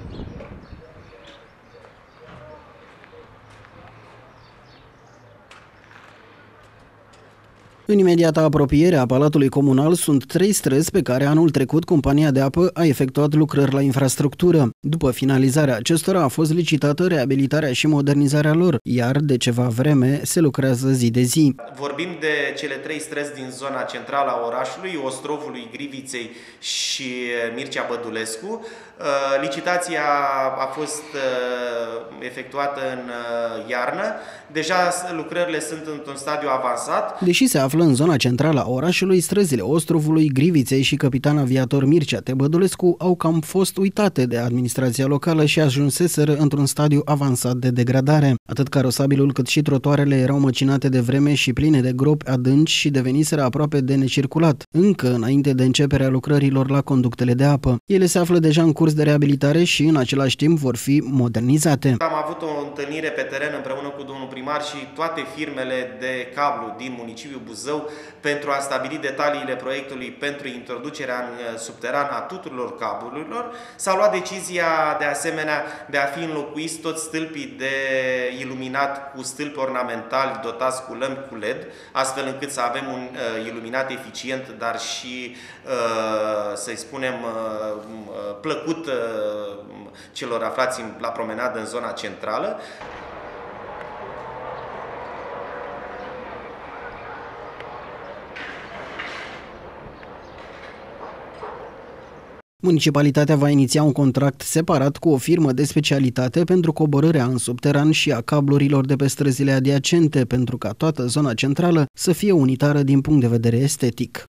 În imediata apropiere a Palatului Comunal sunt 3 străzi pe care anul trecut compania de apă a efectuat lucrări la infrastructură. După finalizarea acestora a fost licitată reabilitarea și modernizarea lor, iar de ceva vreme se lucrează zi de zi. Vorbim de cele 3 străzi din zona centrală a orașului, Ostrovului, Griviței și Mircea Bădulescu. Licitația a fost efectuată în iarnă. Deja lucrările sunt într-un stadiu avansat. Deși se află în zona centrală a orașului, străzile Ostrovului, Griviței și capitan aviator Mircea Bădulescu au cam fost uitate de administrația locală și ajunseseră într-un stadiu avansat de degradare. Atât carosabilul cât și trotuarele erau măcinate de vreme și pline de gropi adânci și deveniseră aproape de necirculat, încă înainte de începerea lucrărilor la conductele de apă. Ele se află deja în curs de reabilitare și în același timp vor fi modernizate. Am avut o întâlnire pe teren împreună cu domnul primar și toate firmele de cablu din municipiul Buzău pentru a stabili detaliile proiectului pentru introducerea în subteran a tuturor cablurilor. S-a luat decizia de asemenea de a fi înlocuiți toți stâlpii de iluminat cu stâlpi ornamentali dotați cu lămpi cu LED, astfel încât să avem un iluminat eficient, dar și, să-i spunem, plăcut celor aflați la promenadă în zona centrală. Municipalitatea va iniția un contract separat cu o firmă de specialitate pentru coborârea în subteran și a cablurilor de pe străzile adiacente, pentru ca toată zona centrală să fie unitară din punct de vedere estetic.